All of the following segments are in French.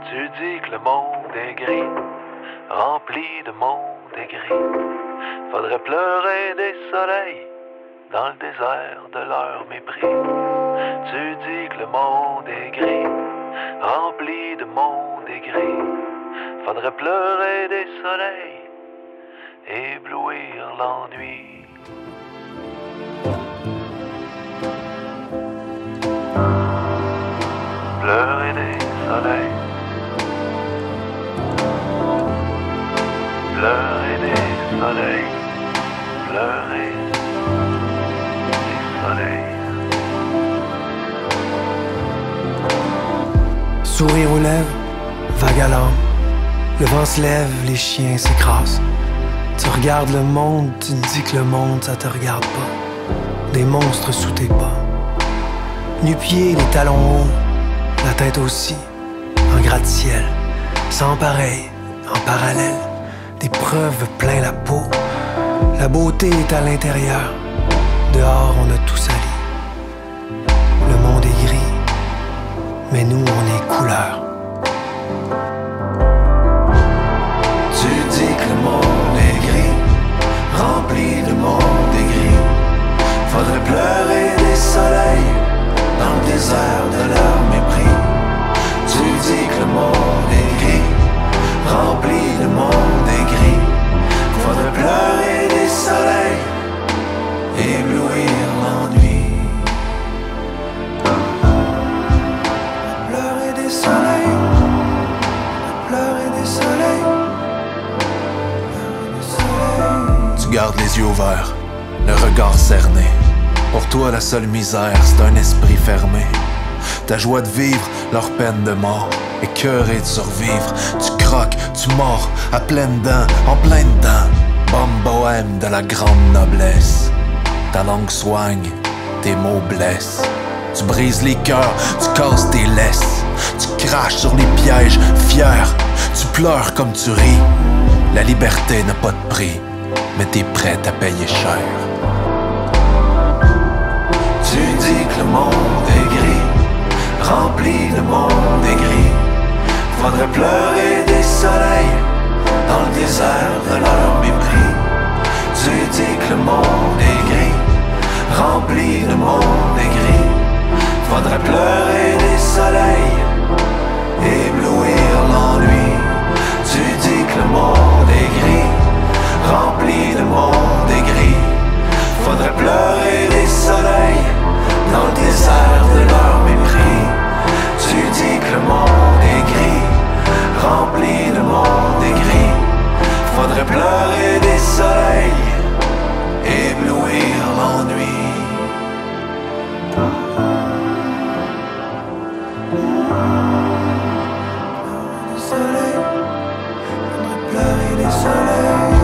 Tu dis que le monde est gris, rempli de monde et gris. Faudrait pleurer des soleils dans le désert de leur mépris. Tu dis que le monde est gris, rempli de monde et gris. Faudrait pleurer des soleils, éblouir l'ennui. Pleurer des soleils, pleurer des soleils, pleurer des soleils. Sourire aux lèvres, vague à l'âme. Le vent se lève, les chiens s'écrasent. Tu regardes le monde, tu te dis que le monde, ça te regarde pas. Des monstres sous tes pas. Nu-pieds, les talons hauts, la tête aussi, en gratte-ciel. Sans pareil, en parallèle, des preuves plein la peau. La beauté est à l'intérieur, dehors on a tout sali. Le monde est gris, mais nous on est couleur. Tu dis que le monde est gris, rempli de monde et gris. Faudrait pleurer des soleils dans le désert de leur mépris. Tu dis que le monde est gris, rempli de monde et gris. Faudrait pleurer des soleils, éblouir l'ennui. Pleurer des soleils, pleurer des soleils. Tu gardes les yeux ouverts, le regard cerné. Pour toi, la seule misère, c'est un esprit fermé. Ta joie de vivre, leur peine de mort. Écœuré de survivre, tu croques, tu mords, à pleines dents, en plein dedans. Bombe bohème de la grande noblesse. Ta langue soigne, tes mots blessent. Tu brises les cœurs, tu casses tes laisses. Tu craches sur les pièges, fier. Tu pleures comme tu ris. La liberté n'a pas de prix, mais t'es prête à payer cher. Tu dis que le monde est gris, rempli de monde et gris. Faudrait pleurer des soleils dans le désert de leur mépris. Tu dis que le monde est gris, rempli de monde et gris. Faudrait pleurer des soleils, éblouir l'ennui. Tu dis que le monde est gris, rempli de monde et gris. Faudrait pleurer des soleils dans le désert de leur mépris. Tu dis que le monde est gris, rempli de monde et gris. Faudrait pleurer des soleils, éblouir l'ennui. Des soleils, faudrait pleurer des soleils.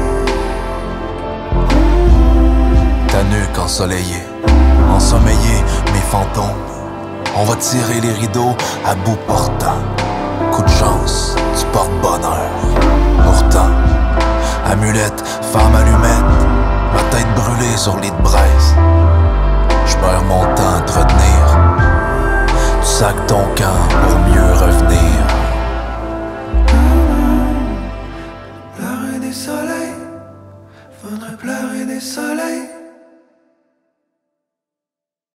Ta nuque ensoleillée, ensommeillée, mes fantômes. On va tirer les rideaux à bout portant. Coup de chance, tu portes bonheur. Pourtant, amulette, femme allumette, ma tête brûlée sur lit de braise. Je perds mon temps à te retenir. Tu sacs ton camp pour mieux revenir. Pleurer des soleils, faudrait pleurer des soleils.